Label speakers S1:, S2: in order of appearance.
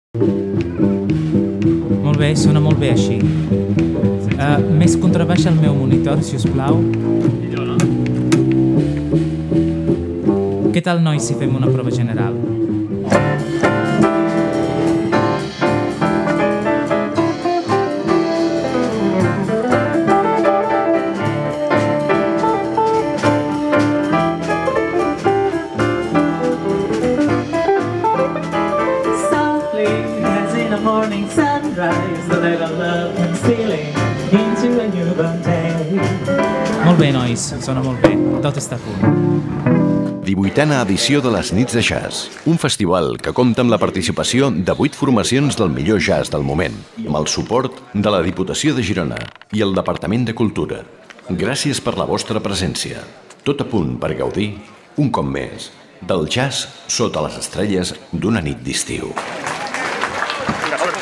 S1: Molt bé, sona molt bé així. Més contrabaix al meu monitor, si us plau. Què tal, nois, si fem una prova general?
S2: Morning sunrise, the little love and stealing into a newborn day.
S1: Molt bé, nois, sona molt bé. Tot està a punt.
S3: 18a edició de les Nits de Jazz, un festival que compta amb la participació de 8 formacions del millor jazz del moment, amb el suport de la Diputació de Girona i el Departament de Cultura. Gràcies per la vostra presència. Tot a punt per gaudir, un cop més, del jazz sota les estrelles d'una nit d'estiu.